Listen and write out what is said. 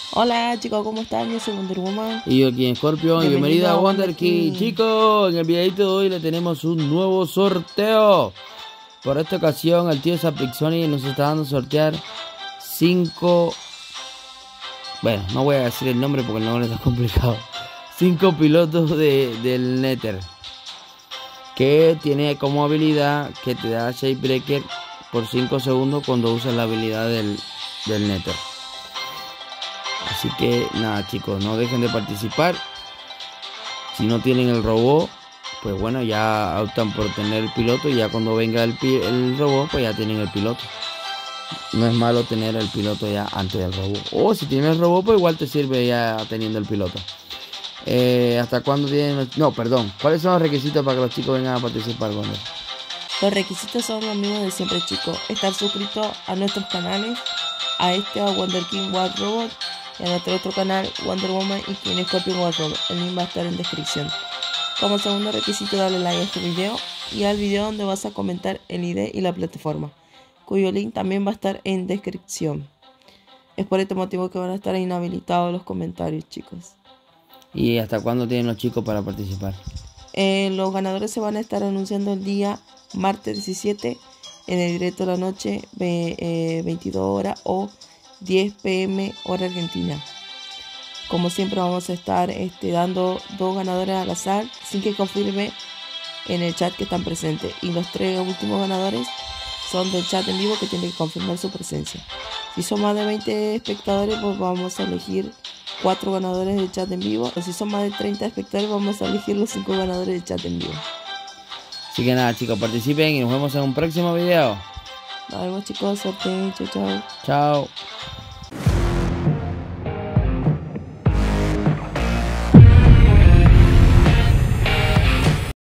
Hola chicos, ¿cómo están? Yo soy Wonder Woman. Y yo aquí en Scorpio, y bienvenida a Wonder King. King. Chicos, en el videito de hoy le tenemos un nuevo sorteo. Por esta ocasión el tío Saprixoni nos está dando a sortear 5... Bueno, no voy a decir el nombre porque el nombre está complicado. 5 pilotos del Nether, que tiene como habilidad que te da Shape Breaker por 5 segundos cuando usas la habilidad del Nether. Así que nada chicos, no dejen de participar. Si no tienen el robot, pues bueno, ya optan por tener el piloto, y ya cuando venga el robot, pues ya tienen el piloto. No es malo tener el piloto ya antes del robot. O si tienes el robot, pues igual te sirve ya teniendo el piloto. ¿Hasta cuándo tienen? No, perdón. ¿Cuáles son los requisitos para que los chicos vengan a participar, Wonder? Los requisitos son los mismos de siempre, chicos. Estar suscrito a nuestros canales, a Wonder King War Robot, y a nuestro otro canal Wonder Woman y King Scorpion War Robot. El link va a estar en descripción. Como segundo requisito, darle like a este video y al video donde vas a comentar el ID y la plataforma, cuyo link también va a estar en descripción. Es por este motivo que van a estar inhabilitados los comentarios, chicos. ¿Y hasta cuándo tienen los chicos para participar? Los ganadores se van a estar anunciando el día martes 17 en el directo de la noche, 22 horas o 10 p.m. hora argentina. Como siempre vamos a estar dando 2 ganadores al azar sin que confirme en el chat que están presentes, y los 3 últimos ganadores son del chat en vivo, que tienen que confirmar su presencia. Si son más de 20 espectadores, pues vamos a elegir 4 ganadores del chat en vivo, o si son más de 30 espectadores, vamos a elegir los 5 ganadores del chat en vivo. Así que nada chicos, participen y nos vemos en un próximo video. Nos vemos chicos, suerte, chao chao. Chao.